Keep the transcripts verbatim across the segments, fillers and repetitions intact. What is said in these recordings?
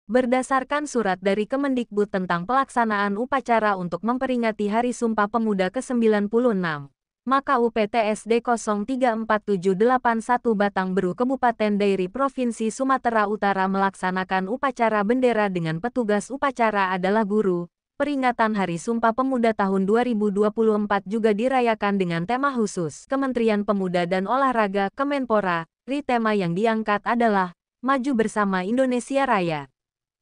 Berdasarkan surat dari Kemendikbud tentang pelaksanaan upacara untuk memperingati Hari Sumpah Pemuda ke sembilan puluh enam, maka U P T S D nol tiga empat tujuh delapan satu Batangberu Kabupaten Dairi Provinsi Sumatera Utara melaksanakan upacara bendera dengan petugas upacara adalah guru. Peringatan Hari Sumpah Pemuda tahun dua ribu dua puluh empat juga dirayakan dengan tema khusus Kementerian Pemuda dan Olahraga Kemenpora. Ri tema yang diangkat adalah Maju Bersama Indonesia Raya.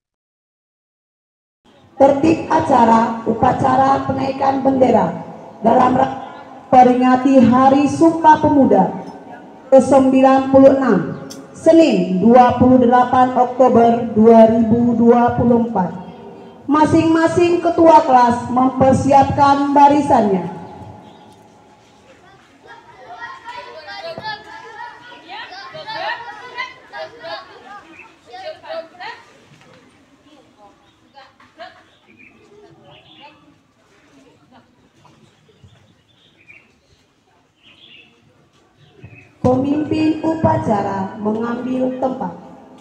Tertib acara upacara penaikan bendera dalam rangka peringati Hari Sumpah Pemuda ke sembilan puluh enam, Senin dua puluh delapan Oktober dua ribu dua puluh empat. Masing-masing ketua kelas mempersiapkan barisannya. Pemimpin upacara mengambil tempat.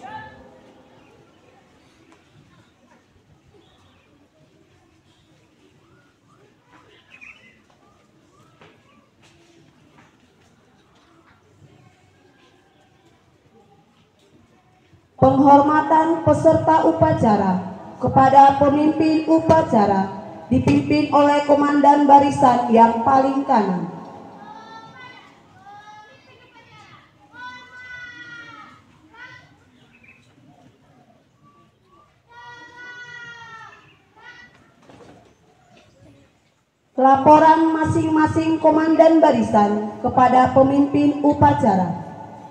Penghormatan peserta upacara kepada pemimpin upacara dipimpin oleh komandan barisan yang paling kanan. Laporan masing-masing komandan barisan kepada pemimpin upacara.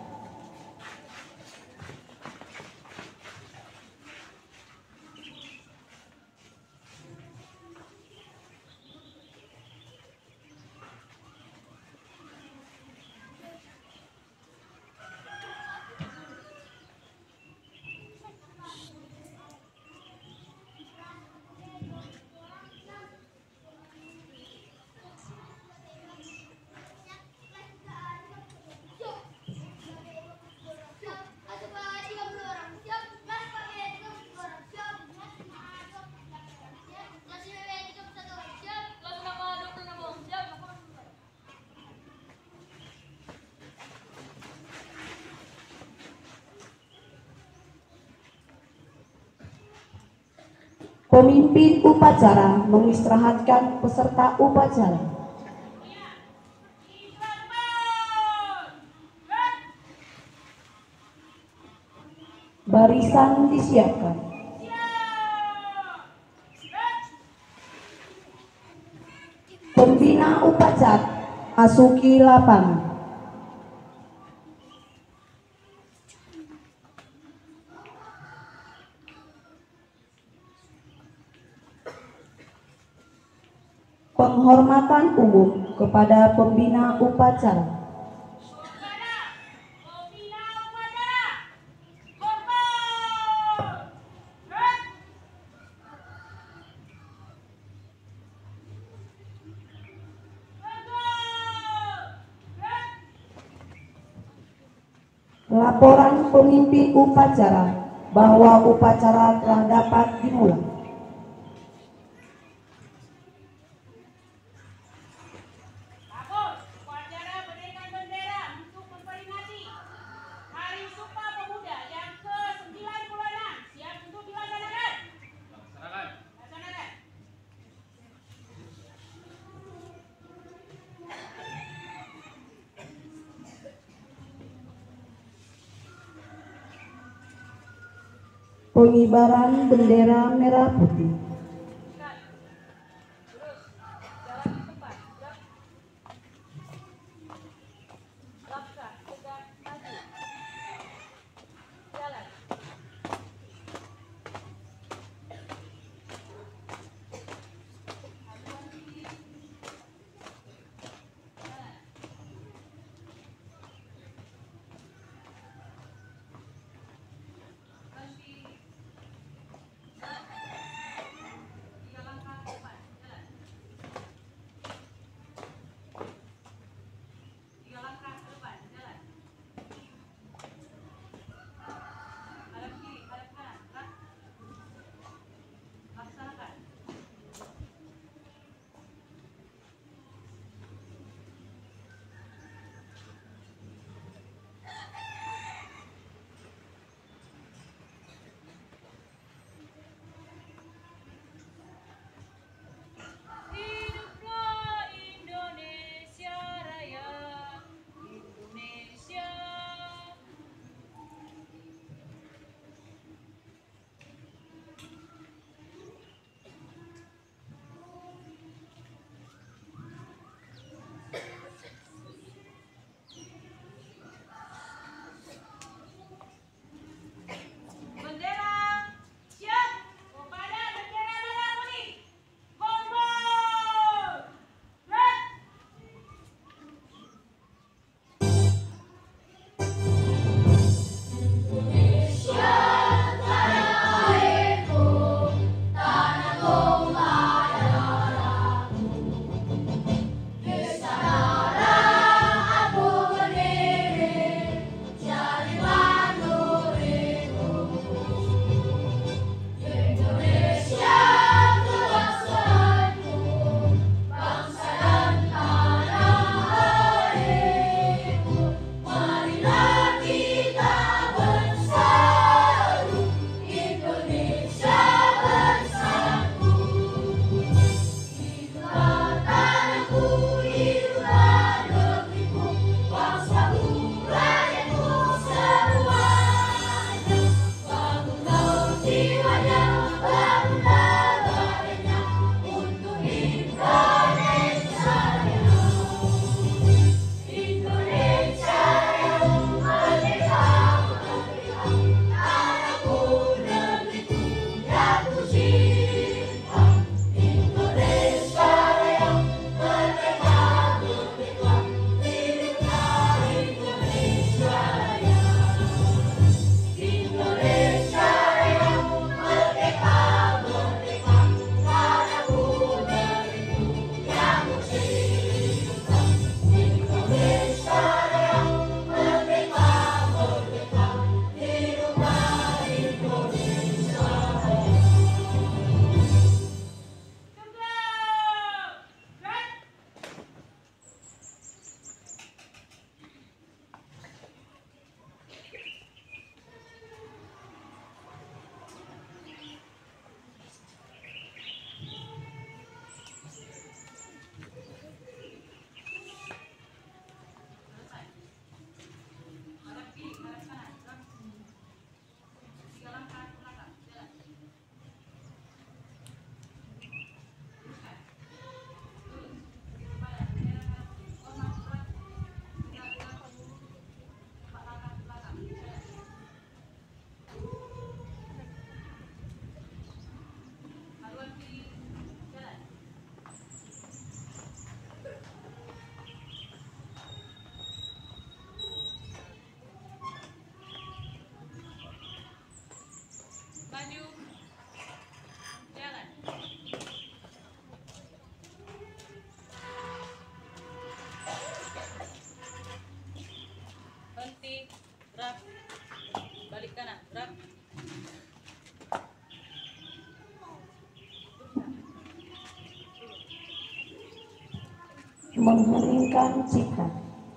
Pemimpin upacara mengistirahatkan peserta upacara. Barisan disiapkan. Pembina upacara masuki lapangan. Penghormatan umum kepada pembina upacara. Laporan pemimpin upacara bahwa upacara telah dapat dimulai. Pengibaran bendera merah putih. Mengheningkan cipta.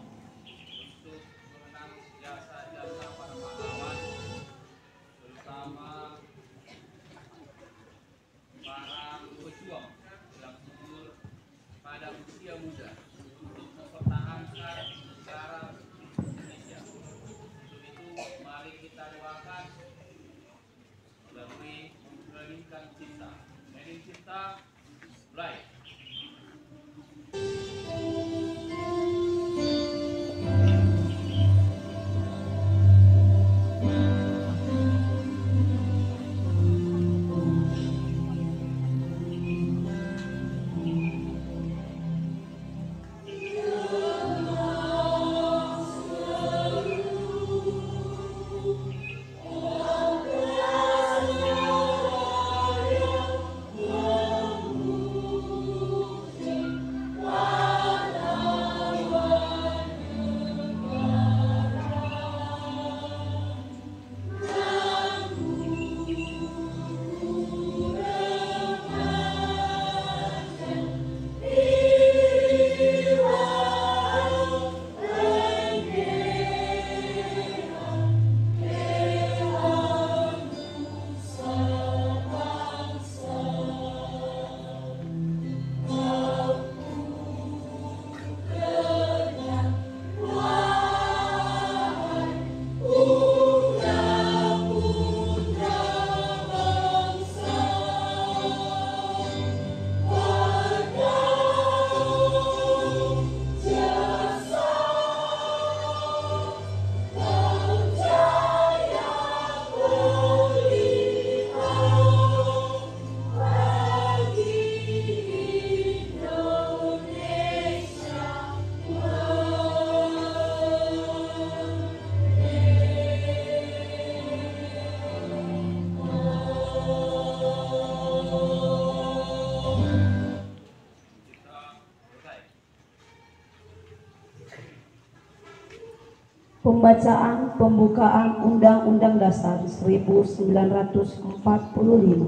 Pembacaan pembukaan Undang-Undang Dasar seribu sembilan ratus empat puluh lima.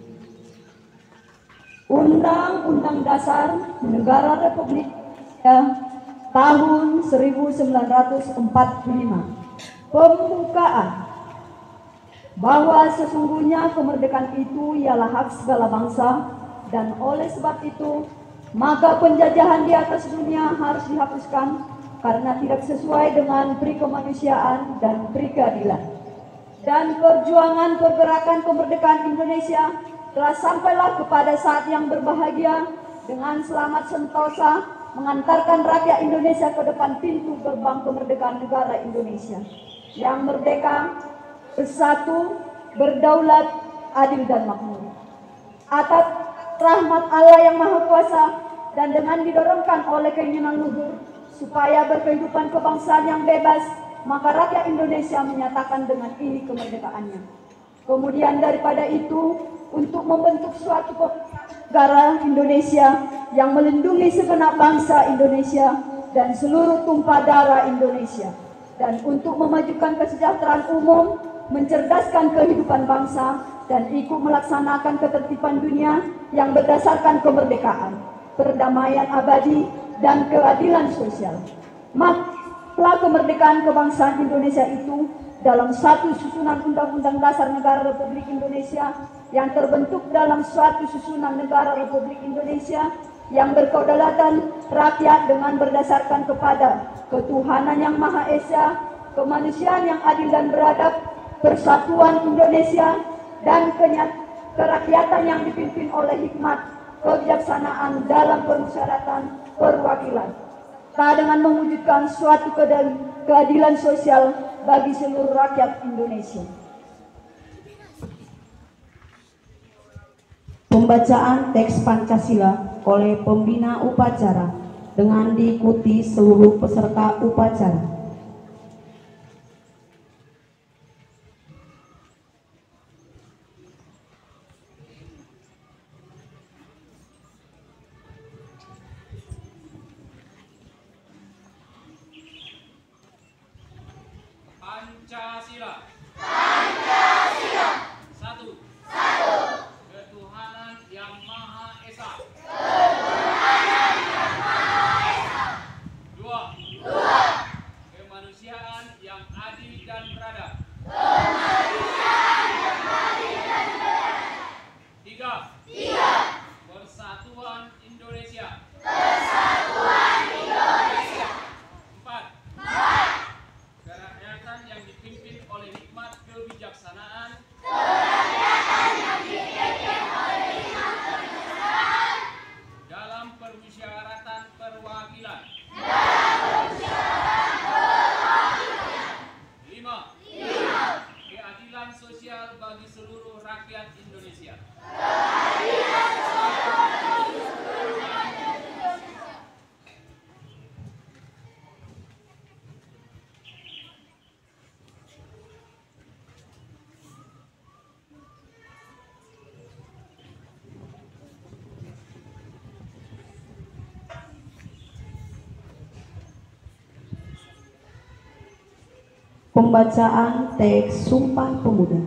Undang-Undang Dasar Negara Republik Indonesia tahun seribu sembilan ratus empat puluh lima. Pembukaan. Bahwa sesungguhnya kemerdekaan itu ialah hak segala bangsa, dan oleh sebab itu maka penjajahan di atas dunia harus dihapuskan karena tidak sesuai dengan peri kemanusiaan dan peri keadilan. dan perjuangan pergerakan kemerdekaan Indonesia telah sampailah kepada saat yang berbahagia dengan selamat sentosa mengantarkan rakyat Indonesia ke depan pintu gerbang kemerdekaan negara Indonesia yang merdeka, bersatu, berdaulat, adil dan makmur. Atas rahmat Allah yang Maha Kuasa dan dengan didorongkan oleh keinginan luhur supaya berkehidupan kebangsaan yang bebas, maka rakyat Indonesia menyatakan dengan ini kemerdekaannya. Kemudian daripada itu, untuk membentuk suatu negara Indonesia yang melindungi segenap bangsa Indonesia dan seluruh tumpah darah Indonesia, dan untuk memajukan kesejahteraan umum, mencerdaskan kehidupan bangsa, dan ikut melaksanakan ketertiban dunia yang berdasarkan kemerdekaan, perdamaian abadi, dan keadilan sosial. Maka kemerdekaan kebangsaan Indonesia itu dalam satu susunan Undang-Undang Dasar Negara Republik Indonesia yang terbentuk dalam suatu susunan Negara Republik Indonesia yang berkedaulatan rakyat dengan berdasarkan kepada ketuhanan yang Maha Esa, kemanusiaan yang adil dan beradab, persatuan Indonesia, dan kerakyatan yang dipimpin oleh hikmat kebijaksanaan dalam permusyawaratan perwakilan, dengan mewujudkan suatu keadilan sosial bagi seluruh rakyat Indonesia. Pembacaan teks Pancasila oleh pembina upacara dengan diikuti seluruh peserta upacara. Pancasila. Pancasila. Satu. Satu. Ketuhanan yang Maha Esa. Ketuhanan yang Maha Esa. Dua. Dua. Kemanusiaan yang adil dan beradab. Kemanusiaan yang adil dan beradab. Tiga. Tiga. Persatuan Indonesia. Persatuan Indonesia. Empat. Empat. Kerakyatan yang dipimpin oleh hikmat kebijaksanaan. Kerakyatan yang dipimpin oleh hikmat kebijaksanaan. Dalam permusyawaratan perwakilan. Dalam permusyawaratan perwakilan. Lima. Lima. Keadilan sosial bagi seluruh rakyat Indonesia. Keadilan sosial bagi seluruh rakyat Indonesia. Pembacaan teks Sumpah Pemuda.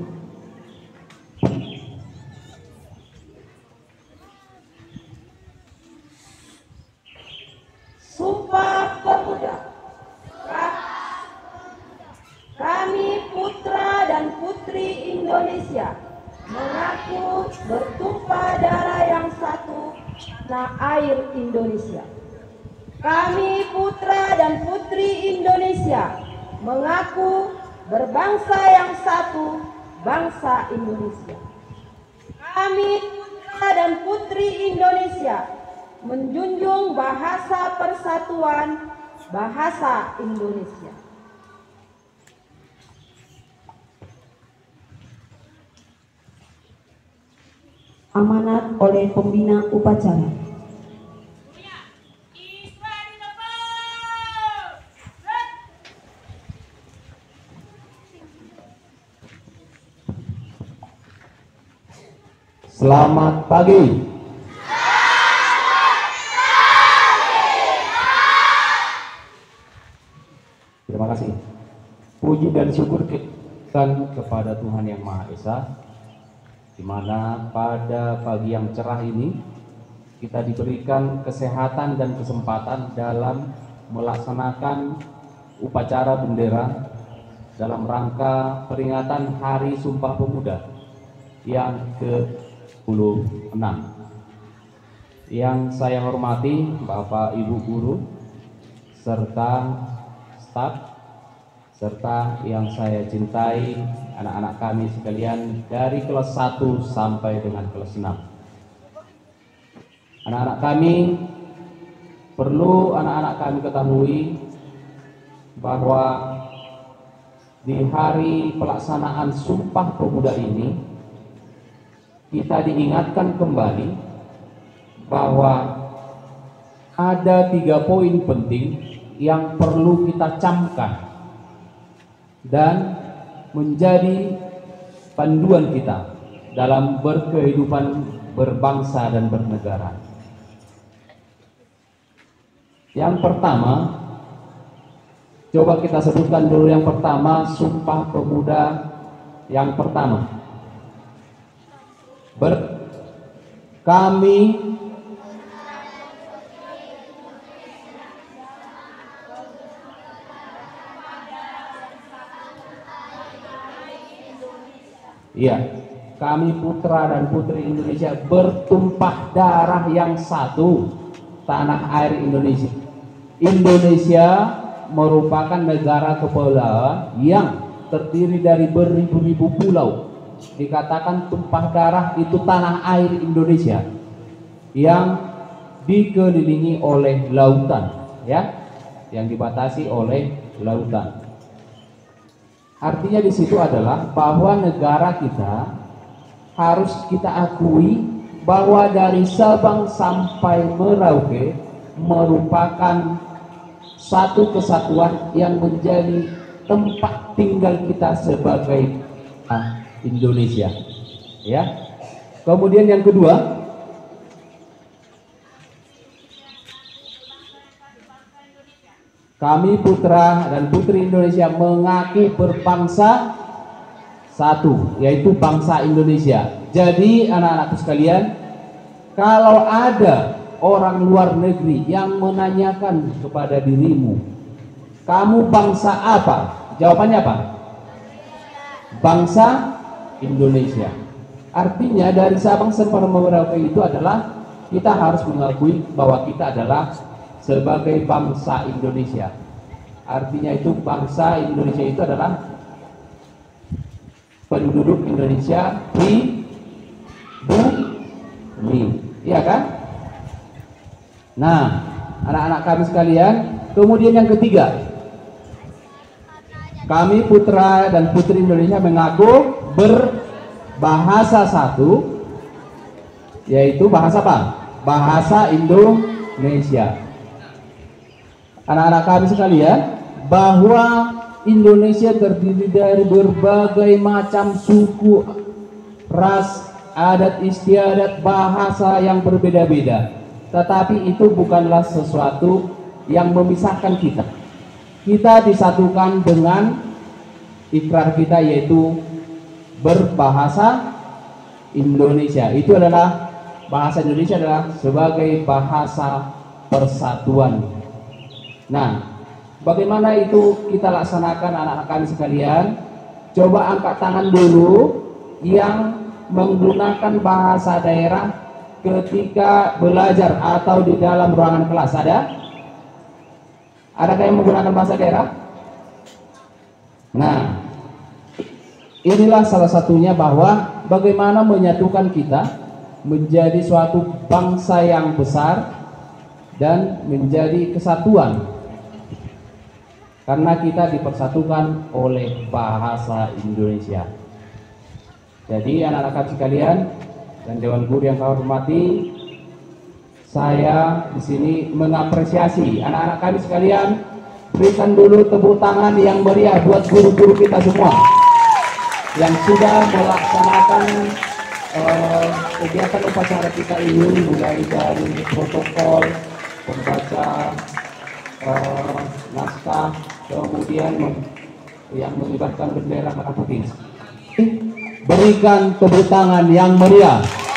Sumpah Pemuda. Kami putra dan putri Indonesia mengaku bertumpah darah yang satu tanah air Indonesia. Kami putra dan putri Indonesia mengaku berbangsa yang satu, bangsa Indonesia. Kami putra dan putri Indonesia menjunjung bahasa persatuan, bahasa Indonesia. Amanat oleh pembina upacara. Selamat pagi. Terima kasih. Puji dan syukur kita kepada Tuhan Yang Maha Esa, di mana pada pagi yang cerah ini kita diberikan kesehatan dan kesempatan dalam melaksanakan upacara bendera dalam rangka peringatan Hari Sumpah Pemuda yang ke sepuluh enam. Yang saya hormati Bapak Ibu guru serta staf, serta yang saya cintai anak-anak kami sekalian dari kelas satu sampai dengan kelas enam. Anak-anak kami, perlu anak-anak kami ketahui bahwa di hari pelaksanaan Sumpah Pemuda ini kita diingatkan kembali bahwa ada tiga poin penting yang perlu kita camkan dan menjadi panduan kita dalam berkehidupan berbangsa dan bernegara. Yang pertama, coba kita sebutkan dulu yang pertama, Sumpah Pemuda yang pertama. Ber kami Iya, kami putra dan putri Indonesia bertumpah darah yang satu, tanah air Indonesia. Indonesia merupakan negara kepulauan yang terdiri dari beribu-ribu pulau. Dikatakan tumpah darah itu tanah air Indonesia yang dikelilingi oleh lautan, ya, yang dibatasi oleh lautan. Artinya di situ adalah bahwa negara kita harus kita akui bahwa dari Sabang sampai Merauke merupakan satu kesatuan yang menjadi tempat tinggal kita sebagai ah, Indonesia. Ya. Kemudian yang kedua, kami putra dan putri Indonesia mengaku berbangsa satu, yaitu bangsa Indonesia. Jadi anak-anakku sekalian, kalau ada orang luar negeri yang menanyakan kepada dirimu, kamu bangsa apa? Jawabannya apa? Bangsa Indonesia. Artinya dari Sabang sampai Merauke itu adalah kita harus mengakui bahwa kita adalah sebagai bangsa Indonesia. Artinya itu bangsa Indonesia itu adalah penduduk Indonesia di bumi, iya kan? Nah, anak-anak kami sekalian, kemudian yang ketiga, kami putra dan putri Indonesia mengaku berbahasa satu, yaitu bahasa apa? Bahasa Indonesia. Anak-anak kami sekalian, bahwa Indonesia terdiri dari berbagai macam suku, ras, adat istiadat, bahasa yang berbeda-beda. Tetapi itu bukanlah sesuatu yang memisahkan kita. Kita disatukan dengan ikrar kita, yaitu berbahasa Indonesia. Itu adalah bahasa Indonesia adalah sebagai bahasa persatuan. Nah, bagaimana itu kita laksanakan anak-anak kami sekalian? Coba angkat tangan dulu yang menggunakan bahasa daerah ketika belajar atau di dalam ruangan kelas. Ada? Adakah yang menggunakan bahasa daerah? Nah, inilah salah satunya bahwa bagaimana menyatukan kita menjadi suatu bangsa yang besar dan menjadi kesatuan. Karena kita dipersatukan oleh bahasa Indonesia. Jadi anak-anak kami sekalian dan Dewan Guru yang kami hormati, saya di sini mengapresiasi anak-anak kami sekalian. Berikan dulu tepuk tangan yang meriah buat guru-guru kita semua yang sudah melaksanakan uh, kegiatan upacara kita ini, mulai dari protokol, pembaca uh, naskah, kemudian yang mengibarkan bendera merah putih. Berikan tepuk tangan yang meriah.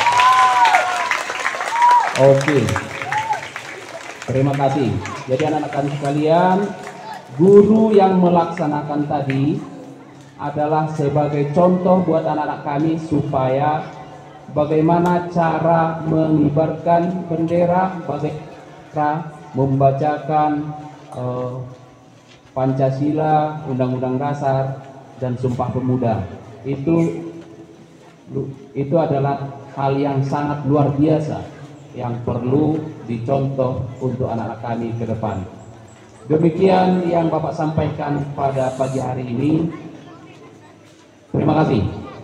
Oke, terima kasih. Jadi anak-anak kami sekalian, guru yang melaksanakan tadi adalah sebagai contoh buat anak-anak kami supaya bagaimana cara mengibarkan bendera, bagaimana membacakan uh, Pancasila, Undang-Undang Dasar, dan Sumpah Pemuda. itu itu adalah hal yang sangat luar biasa yang perlu dicontoh untuk anak-anak kami ke depan. Demikian yang Bapak sampaikan pada pagi hari ini. Terima kasih.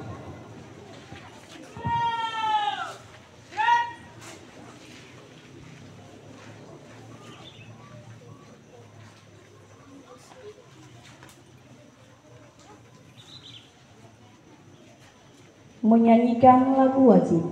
Menyanyikan lagu wajib.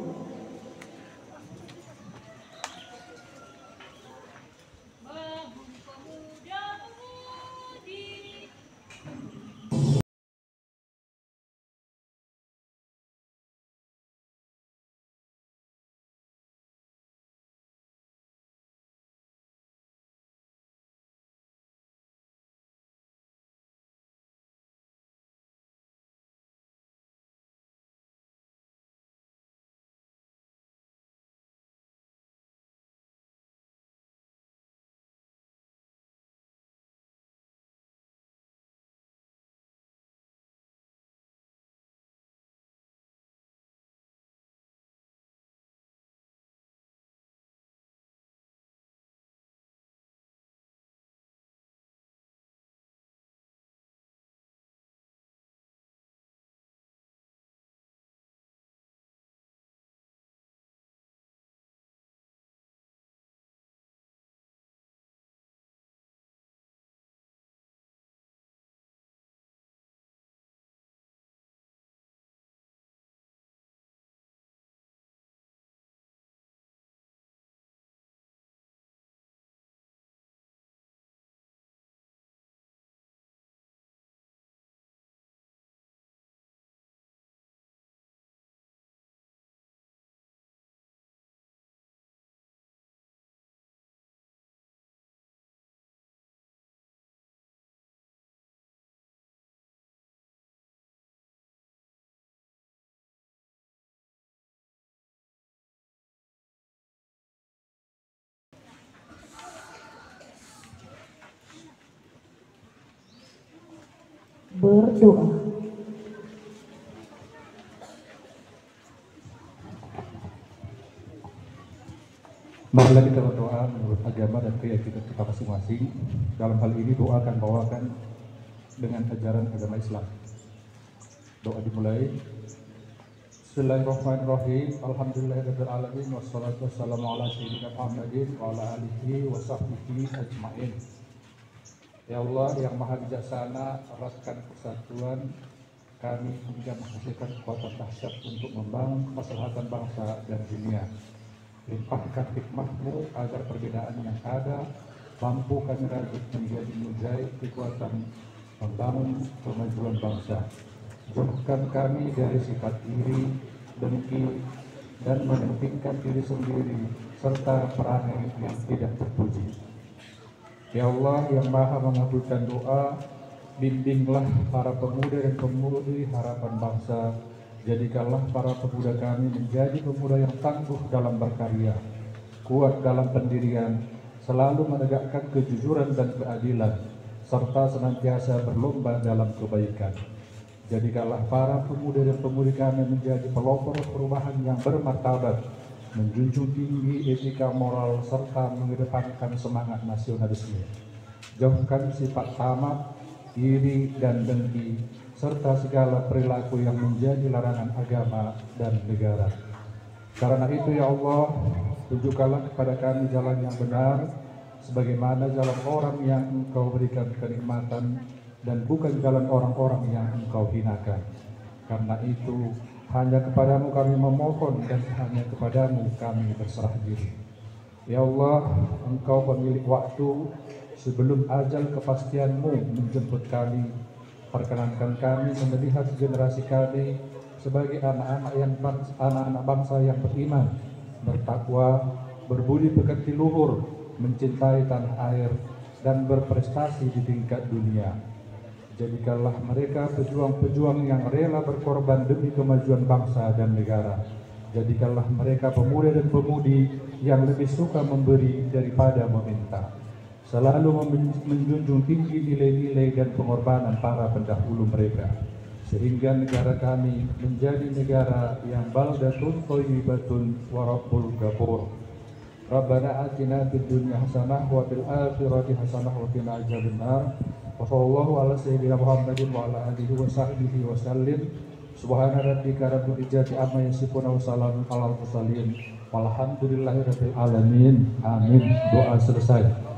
Berdoa. Marilah kita berdoa menurut agama dan keyakinan kita masing-masing. Dalam hal ini doa akan bawakan dengan ajaran agama Islam. Doa dimulai. Bismillahirrahmanirrahim. Alhamdulillahirabbil alamin wassalatu wassalamu ala sayyidina Muhammadin wa ala alihi wa sahbihi ajmain. Ya Allah yang Maha Bijaksana, eratkan persatuan kami hingga menghasilkan kekuatan dahsyat untuk membangun kemaslahatan bangsa dan dunia. Limpahkan hikmah-Mu agar perbedaan yang ada mampu kami rajut menjadi mozaik kekuatan membangun kemajuan bangsa. Jauhkan kami dari sifat iri, dengki, dan mementingkan diri sendiri serta perangai yang tidak terpuji. Ya Allah yang Maha mengabulkan doa, bimbinglah para pemuda dan pemudi harapan bangsa. Jadikanlah para pemuda kami menjadi pemuda yang tangguh dalam berkarya, kuat dalam pendirian, selalu menegakkan kejujuran dan keadilan, serta senantiasa berlomba dalam kebaikan. Jadikanlah para pemuda dan pemudi kami menjadi pelopor perubahan yang bermartabat, menjunjung tinggi etika moral, serta mengedepankan semangat nasionalisme. Jauhkan sifat tamak, iri, dan dengki, serta segala perilaku yang menjadi larangan agama dan negara. Karena itu ya Allah, tunjukkanlah kepada kami jalan yang benar, sebagaimana jalan orang yang Engkau berikan kenikmatan, dan bukan jalan orang-orang yang Engkau hinakan. Karena itu, hanya kepadamu kami memohon dan hanya kepadamu kami berserah diri. Ya Allah, Engkau pemilik waktu, sebelum ajal kepastian-Mu menjemput kami, perkenankan kami melihat generasi kami sebagai anak-anak yang bangsa, anak-anak bangsa yang beriman, bertakwa, berbudi pekerti luhur, mencintai tanah air, dan berprestasi di tingkat dunia. Jadikanlah mereka pejuang-pejuang yang rela berkorban demi kemajuan bangsa dan negara. Jadikanlah mereka pemuda dan pemudi yang lebih suka memberi daripada meminta. Selalu menjunjung tinggi nilai-nilai dan pengorbanan para pendahulu mereka. sehingga negara kami menjadi negara yang baldatun thayyibatun wa rabbul ghafur. Rabbana atina fid dunya hasanah wa fil akhirati hasanah wa qina adzabannar. Wa sallallahu ala sayyidina Muhammadin wa ala alihi wa sahbihi wa sallim. Subhana rabbika rabbil izzati amma yasifun wa salamun alal mursalin. Walhamdulillahi rabbil alamin. Amin. Doa selesai.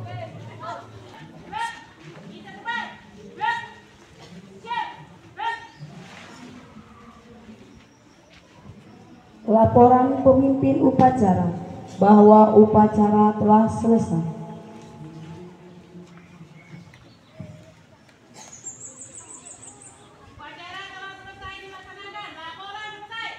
Laporan pemimpin upacara bahwa upacara telah selesai. Upacara telah selesai dilaksanakan. Laporan selesai.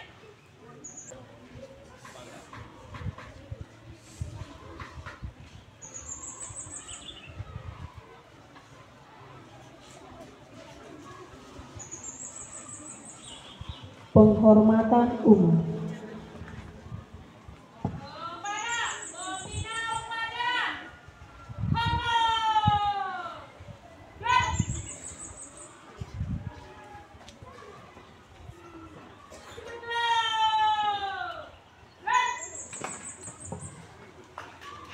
Penghormatan umat.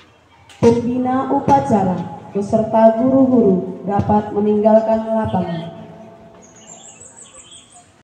Pembina upacara beserta guru-guru dapat meninggalkan lapangan.